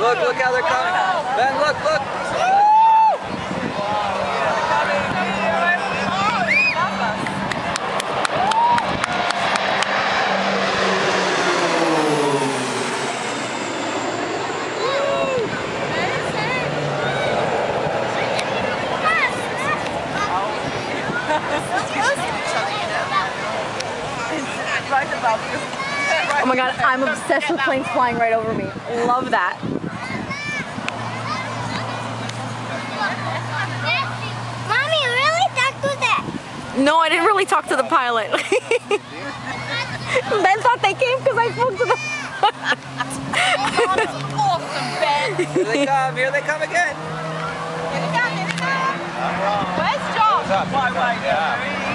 look how they're coming. Ben, look. Oh my god, I'm obsessed with planes flying right over me. Love that. Mommy, really? Talk to that. No, I didn't really talk to the pilot. Ben thought they came because I spoke to them. Awesome, Ben. Here they come again. Here they come. Where's John? Why, yeah.